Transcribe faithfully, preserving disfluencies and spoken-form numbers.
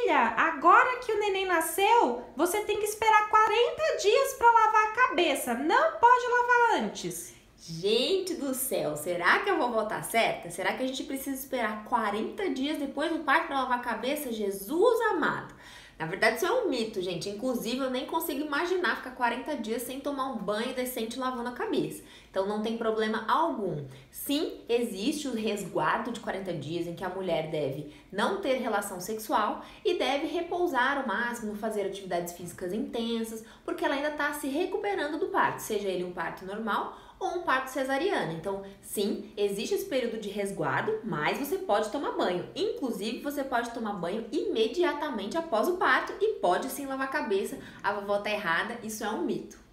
filha, agora que o neném nasceu, você tem que esperar quarenta dias para lavar a cabeça. Não pode lavar antes. Gente do céu, será que a vovó tá certa? Será que a gente precisa esperar quarenta dias depois do parto para lavar a cabeça? Jesus amado! Na verdade, isso é um mito, gente. Inclusive, eu nem consigo imaginar ficar quarenta dias sem tomar um banho decente lavando a cabeça. Então, não tem problema algum. Sim, existe o resguardo de quarenta dias em que a mulher deve não ter relação sexual e deve repousar ao máximo, fazer atividades físicas intensas, porque ela ainda está se recuperando do parto, seja ele um parto normal ou um parto cesariano. Então, sim, existe esse período de resguardo, mas você pode tomar banho. Inclusive, você pode tomar banho imediatamente após o parto e pode sim lavar a cabeça. A vovó tá errada, isso é um mito.